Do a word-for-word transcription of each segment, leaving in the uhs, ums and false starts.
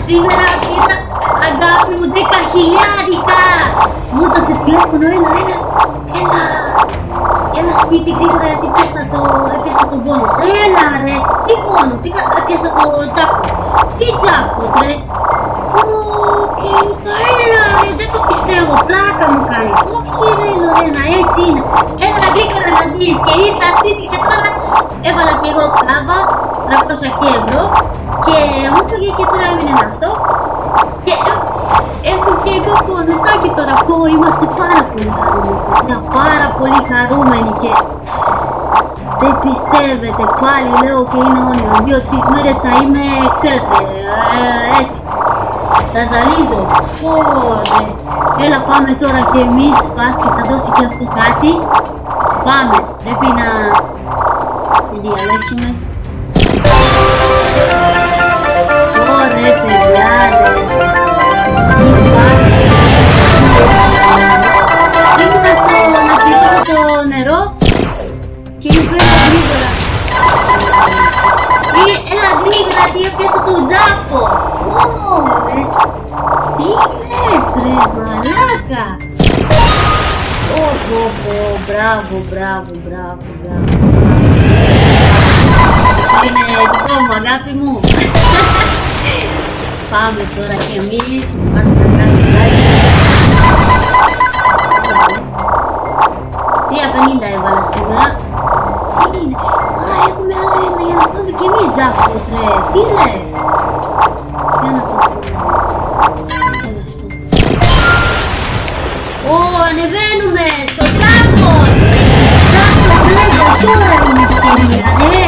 Σήμερα πήρα αγάπη μου δέκα χιλιάρικα. Μου έδωσε τηλέφωνο, έλα, έλα, έλα. Έλα σπίτι γρήγορα γιατί πιάσα το, έπιασα τον πόνος. Έλα ρε, τι πόνος, έπιασα το τζάκποτ. Τι τζάκποτ ρε. Όχι, έλα ρε, δεν το πιστεύω, πλάκα μου κάνει. Όχι ρε Λορένα, έτσι είναι. Έλα γρήγορα να δεις και ήρθα σπίτι και τώρα έβαλα και εγώ κλάβα, τριακόσια ευρώ και μου έφυγε και τώρα έμεινε με αυτό. Και έχω και εγώ πονεσάκι τώρα που είμαστε πάρα πολύ χαρούμενοι, πάρα πολύ χαρούμενοι και δεν πιστεύετε, πάλι λέω και είναι όνειρο, δύο-τρεις μέρες θα είμαι, ξέρετε, ε, έτσι, θα ζαλίζω, ωραία, έλα πάμε τώρα και εμείς, πας και θα δώσει και αυτό κάτι, πάμε, πρέπει να διαλέξουμε, ωραία παιδιά, ρε. Ήμουνα στο να πιω το νερό και μου πέρα γρήγορα. Έλα γρήγορα τι έπιασα το τζάκο. Ωρε, τι λες ρε μαλάκα. Ω, μπράβο, μπράβο, μπράβο, μπράβο. Είναι δικό μου αγάπη μου. Πάμε τώρα και εμείς, είμαστε να κάνουμε κάτι. τρία πενήντα έβαλα σήμερα. Τι είναι, α, έχουμε άλλο ένα για να πάμε και εμείς τζάκποτ ρε, τι λες. Για να το πούμε. Έλα στο. Ω, ανεβαίνουμε στο τζάκποτ. Τζάκποτ λέγα, τώρα είναι ευκαιρία ρε.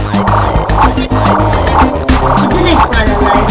Δεν έχει πάρα live.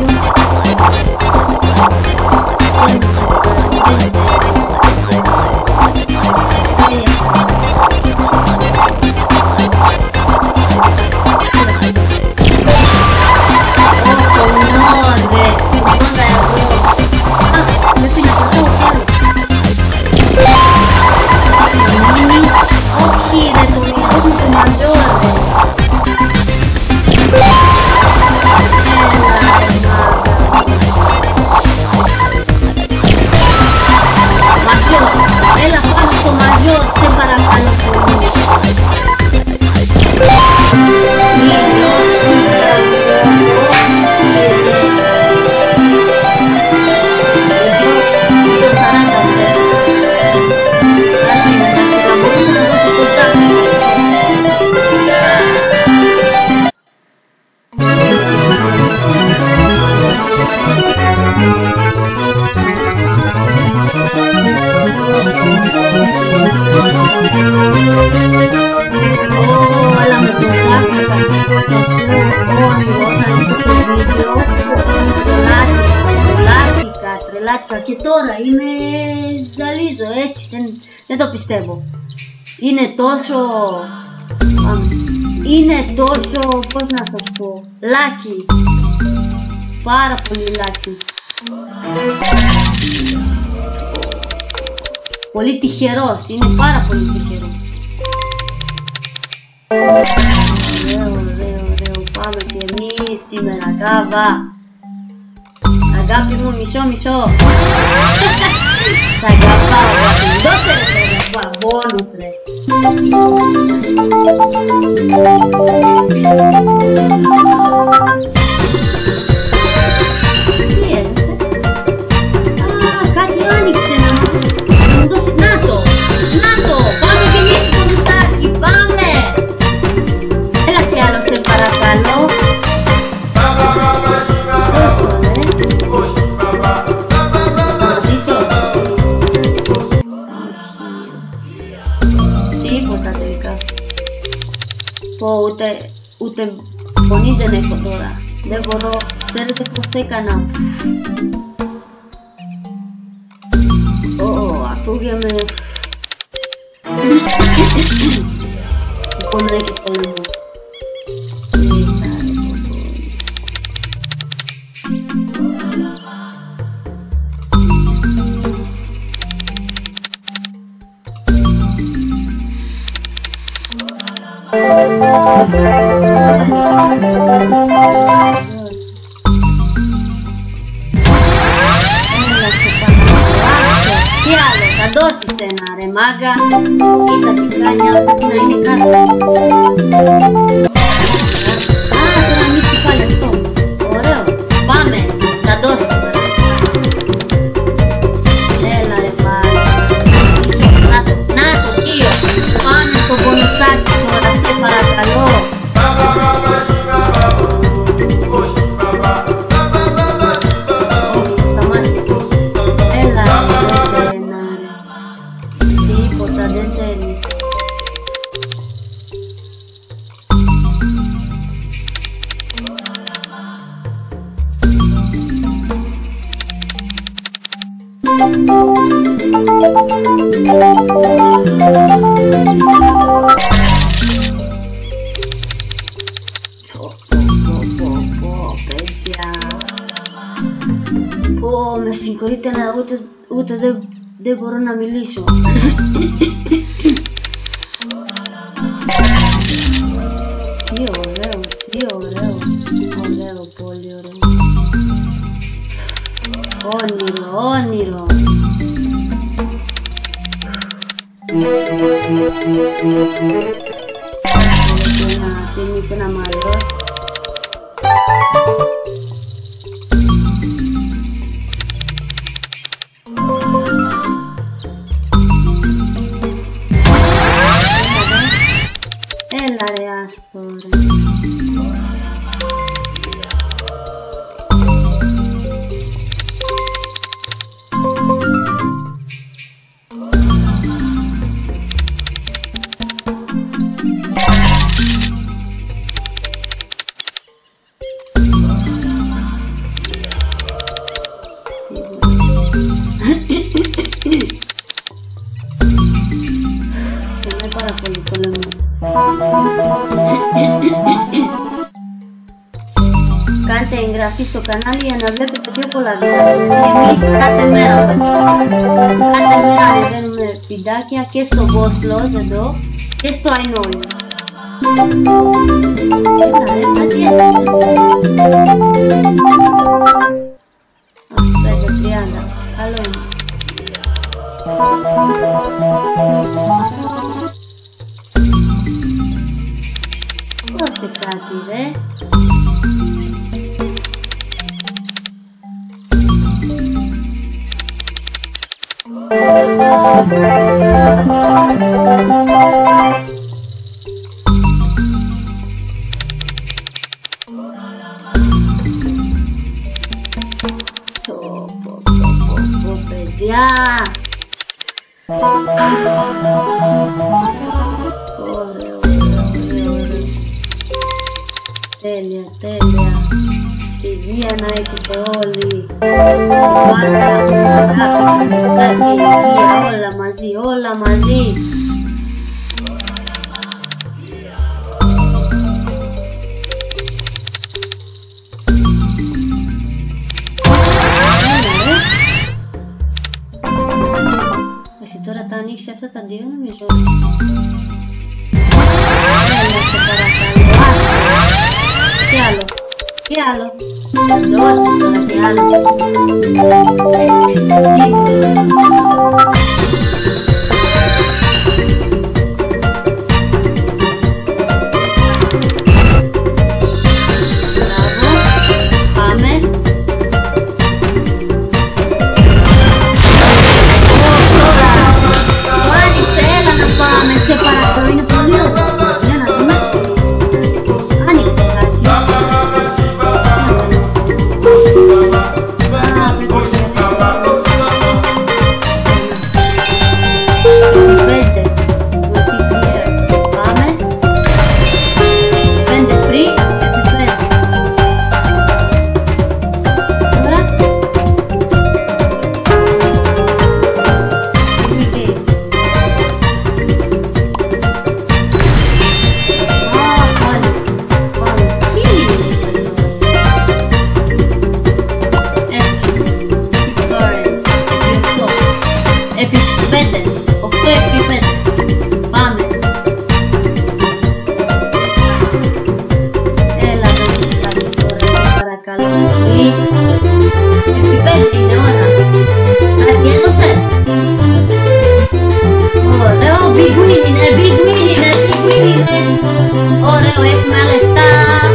Και τώρα είμαι ζαλίζω έτσι, δεν, δεν το πιστεύω. Είναι τόσο... Α, είναι τόσο, πώς να σας πω, λάκι. Πάρα πολύ λάκι. Πολύ τυχερός, είναι πάρα πολύ τυχερός. Ωραίο, ωραίο, ωραίο, πάμε και εμείς σήμερα κάβα. Αγάπη μου, μισό, μισό. Σ' αγαπάω, αγάπη μου. Δώσε ρε, σ' αγαπάω. Μπόνους, ρε. Τι έδωσε? Α, κάτι άνοιξε να μου δώσει. Να το, να το. Πάμε και εμείς στο μουστάκι, πάμε. Έλα κι άλλο, σε παρακαλώ. Πω, ούτε, ούτε φωνή δεν έχω τώρα. Δεν μπορώ, ξέρετε πως έκανα. Ω, ακούγαμε. Λοιπόν, δεν έχει πόλεμο. maga, kita tiganya, nah ini kartu. Ah, serang mystical itu. Oreo, Pame, dados. Ela de pala. Nato, nato, tío. Pame con bonus action, ahora sí para calor. Oh, me sincorite na uite, uite de, de borona milicio. Io oreo, io oreo, oreo, polio, oreo. Oniro, oniro. Ini kena malu. El área por para película. Cante en grafito canal y en el web de por la vida. Cante mera. Cante mera de ver pidakia que esto vos lo de do. Esto hay no. Esa es la tienda. Aspetta, trianda. Allora. Forse capire. Topo, topo, popedia. Ore, ore, ore, ore. Telia, telia. Tiggia naik ke oli. Hola, mazi, hola, mazi. Tani șapte tadi nu mi joc. Chialo, chialo. Dos, chialo. big winning, big winning, big winning. Ore, ore, come sta?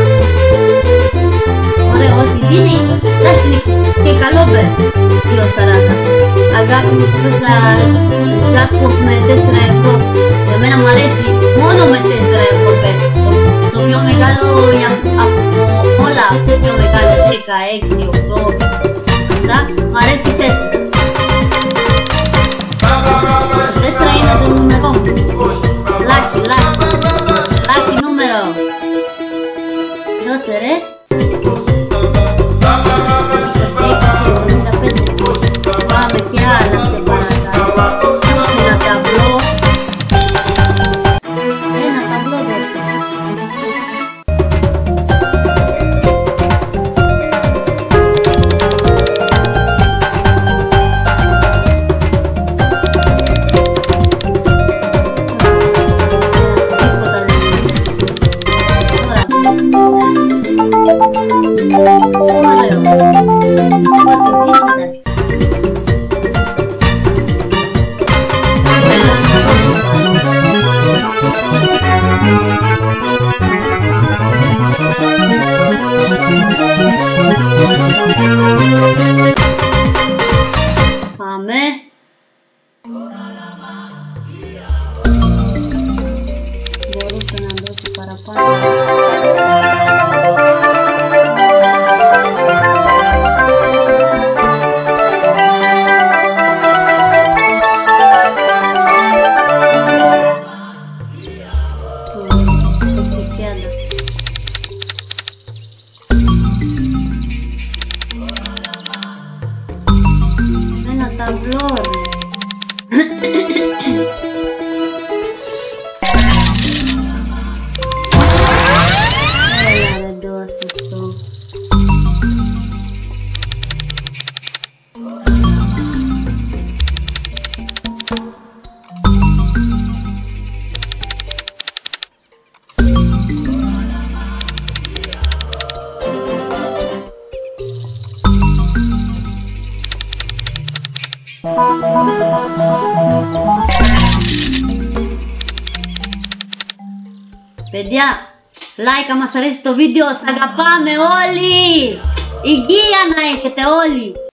Ore, ore, ti vieni? Dai, che calobe. Io sarata. Agapă mu să Gapă me desreko. De mena maresi, mono me desreko pe. To mio megalo ja hola, mio megalo teka exio to. Da? Maresi test. Desraina de un numero. Lucky, lucky. Lucky numero. doce, ¿eh? Fame. Baru tenando su parapan. Tablor. Ada dua situ. Vediamo, like ama sa sto video, sagapame oli, igia na e che te oli.